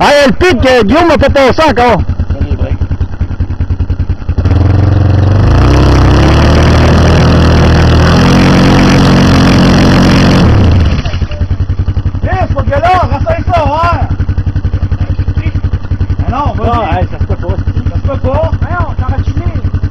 Ah, le pic, Guillaume m'a fait passer encore. Yes, faut que là, renseigne ça, ouais! Ah non, vas-y! Ça se peut pas. Ça se peut pas! Non, t'as reculé!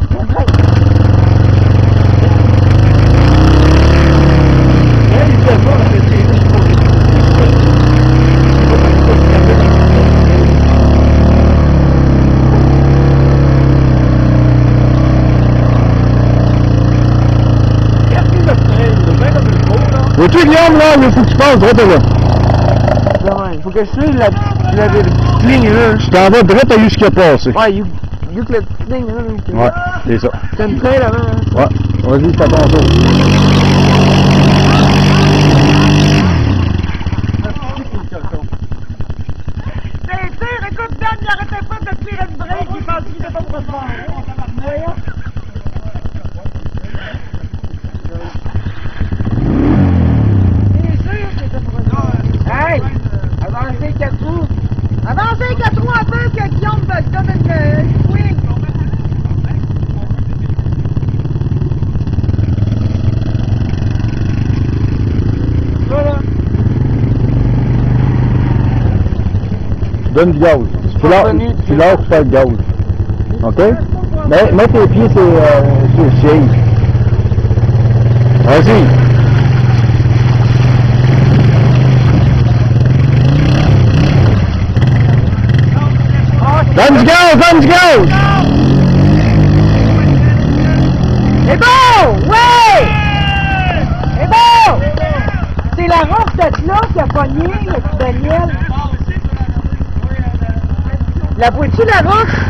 Vois-tu, Guillaume, là, il faut que tu passes droit là. Il faut que je suive la petite ligne là. Je t'en vas droit à jusqu'à passer. Ouais, you que la petite ligne là. Ouais, c'est ça. T'as une trail là-bas. Hein? Ouais, vas-y, c'est à ton tour. Écoute, Dan, il arrêtait pas de tirer une break, il pense qu'il était pas trop fort. Hey! Avancez 4 roues! Avancez 4 roues un peu que Guillaume va se donner une swing! Voilà! Donne du gaz. Tu lâches pas le gaz. OK? Mets tes pieds sur le siège. Vas-y. Donne du gaz! Donne du gaz! C'est bon! Ouais! C'est bon! C'est la roche de là qui a pogné, le petit Daniel. La vois-tu la roche?